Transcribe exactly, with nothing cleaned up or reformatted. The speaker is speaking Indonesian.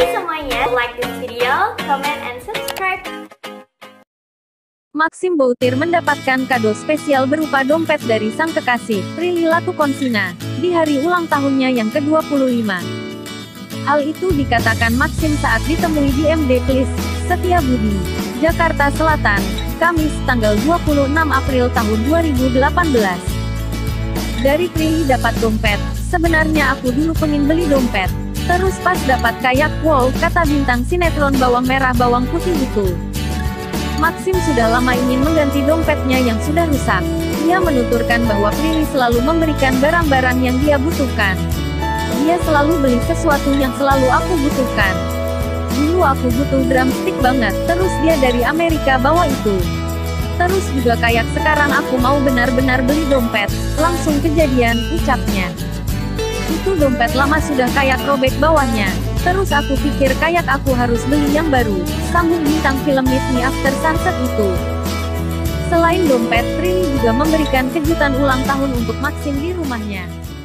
semuanya, like this video, comment, and subscribe. Maxim Boutir mendapatkan kado spesial berupa dompet dari sang kekasih, Prilly Latukonsina, di hari ulang tahunnya yang ke dua puluh lima. Hal itu dikatakan Maxim saat ditemui di M D Klis, Setiabudi, Jakarta Selatan, Kamis, tanggal dua puluh enam April tahun dua ribu delapan belas. Dari Prilly dapat dompet, sebenarnya aku dulu pengen beli dompet. Terus pas dapat kayak wow, kata bintang sinetron bawang merah bawang putih itu. Maxim sudah lama ingin mengganti dompetnya yang sudah rusak. Dia menuturkan bahwa Prilly selalu memberikan barang-barang yang dia butuhkan. Dia selalu beli sesuatu yang selalu aku butuhkan. Dulu aku butuh drumstick banget, terus dia dari Amerika bawa itu. Terus juga kayak sekarang aku mau benar-benar beli dompet, langsung kejadian, ucapnya. Itu dompet lama sudah kayak robek bawahnya. Terus aku pikir kayak aku harus beli yang baru, sambung bintang film Meet Me After Sunset itu. Selain dompet, Prilly juga memberikan kejutan ulang tahun untuk Maxim di rumahnya.